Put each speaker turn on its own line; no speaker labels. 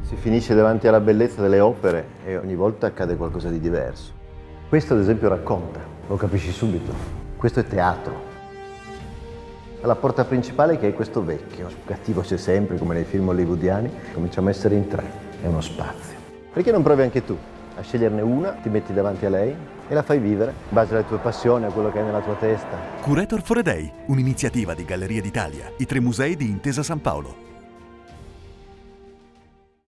Si finisce davanti alla bellezza delle opere e ogni volta accade qualcosa di diverso. Questo ad esempio racconta, lo capisci subito. Questo è teatro. Alla porta principale che è questo vecchio, cattivo c'è sempre come nei film hollywoodiani, cominciamo a essere in tre, è uno spazio. Perché non provi anche tu a sceglierne una, ti metti davanti a lei e la fai vivere in base alle tue passioni, a quello che hai nella tua testa.
Curator for a Day, un'iniziativa di Gallerie d'Italia, i 3 musei di Intesa San Paolo.